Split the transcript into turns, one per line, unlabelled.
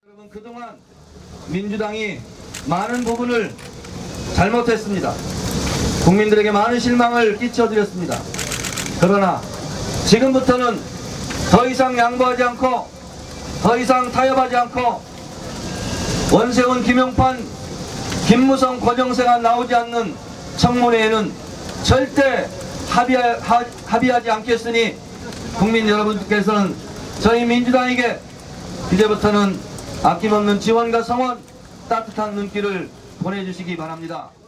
여러분, 그동안 민주당이 많은 부분을 잘못했습니다. 국민들에게 많은 실망을 끼쳐드렸습니다. 그러나 지금부터는 더 이상 양보하지 않고 더 이상 타협하지 않고 원세훈, 김용판, 김무성, 권영세가 나오지 않는 청문회에는 절대 합의하지 않겠으니 국민 여러분께서는 저희 민주당에게 이제부터는 아낌없는 지원과 성원, 따뜻한 눈길을 보내주시기 바랍니다.